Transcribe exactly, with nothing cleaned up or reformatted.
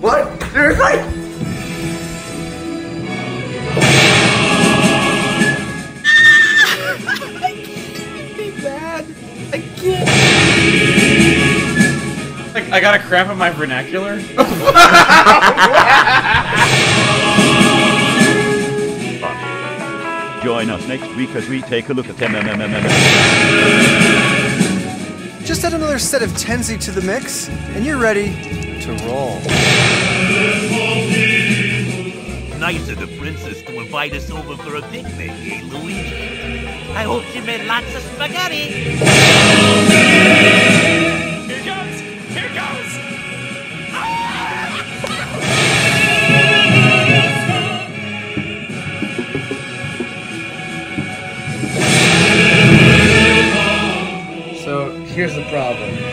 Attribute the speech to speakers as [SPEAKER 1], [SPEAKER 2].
[SPEAKER 1] What? Seriously?
[SPEAKER 2] I can't. Like, I got a cramp in my vernacular.
[SPEAKER 3] Join us next week as we take a look at them.
[SPEAKER 4] Just add another set of Tenzi to the mix, and you're ready to roll.
[SPEAKER 5] Nice of the princess to invite us over for a picnic, eh, Luigi? I hope she made lots of spaghetti.
[SPEAKER 6] Here goes! Here goes!
[SPEAKER 1] So here's the problem.